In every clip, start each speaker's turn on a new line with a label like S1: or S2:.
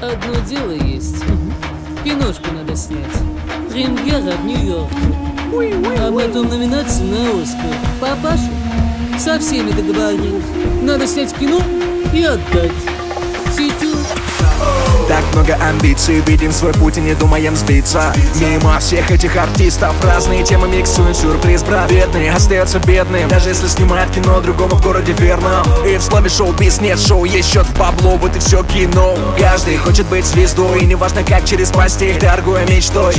S1: Одно дело есть. Киношку надо снять. Премьера в Нью-Йорке. А потом номинация на Оскар. Папаша, со всеми договорились. Надо снять кино и отдать. Сетю.
S2: Так много амбиций, видим свой путь и не думаем сбиться. Мимо всех этих артистов разные темы миксуют, сюрприз, брат. Бедный остается бедным, даже если снимает кино другому в городе верно. И в слове шоу-биз нет шоу, есть счет в бабло, вот и все кино. Каждый хочет быть звездой, и неважно как через постель, торгуя мечтой.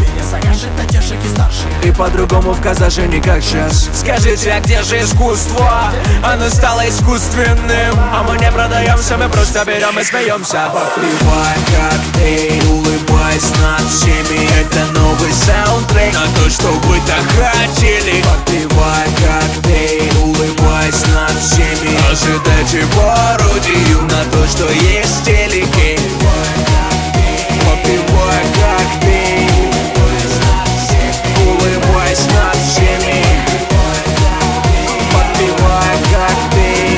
S2: И по-другому в Казахстане не как сейчас. Скажите, а где же искусство? Оно стало искусственным, а мы не продаемся, мы просто берем и смеемся. Попивай коктейль, улыбаясь над всеми, это новый саундтрек на то, что вы так хотели. Попивай коктейль, улыбаясь над всеми, ожидайте пародию на то, что есть в телеке. Попивай коктейль, улыбаясь над всеми, попивай коктейль,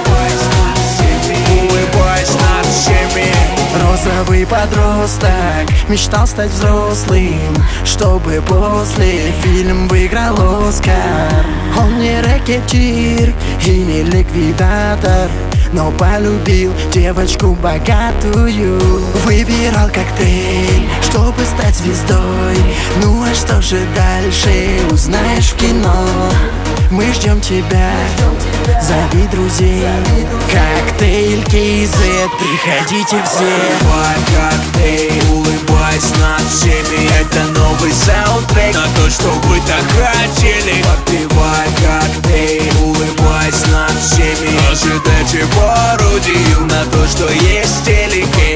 S2: улыбаясь над всеми.
S3: Розовый подросток мечтал стать взрослым, чтобы после фильм выиграл Оскар. Он не рэкетир и не ликвидатор, но полюбил девочку богатую. Выбирал коктейль, чтобы стать звездой. Ну а что же дальше, узнаешь в кино. Мы ждем тебя, зови друзей. Коктейль KZ, приходите все.
S2: Попивай коктейль, улыбаясь над всеми, это новый саундтрек на то, что вы так хотели. Попивай коктейль, улыбаясь над всеми, ожидайте пародию на то, что есть в телеке.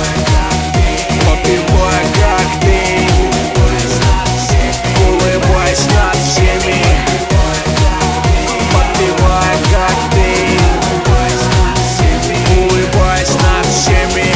S2: Попивай коктейль, улыбаясь над всеми, попивай коктейль, улыбаясь над всеми.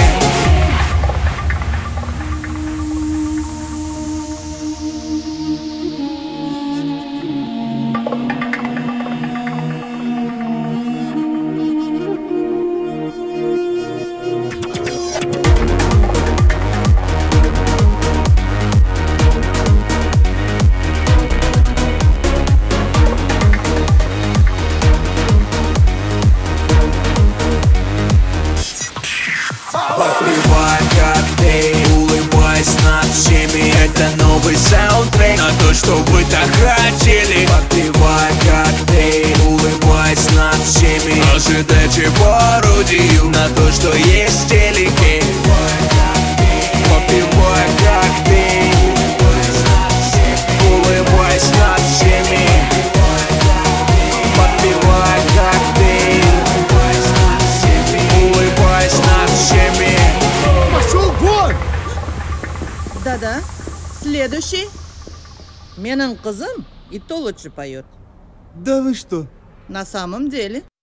S2: Попивай коктейль, улыбаясь над всеми, это новый саундтрек на то, что вы так хотели. Попивай коктейль, улыбаясь над всеми, ожидайте пародию на то, что есть в телеке. Попивай коктейль, улыбаясь над всеми, попивай коктейль, улыбаясь над всеми.
S4: Пошел вон!
S5: Да-да. Следующий. Менің қызым и то лучше поет.
S4: Да вы что?
S5: На самом деле.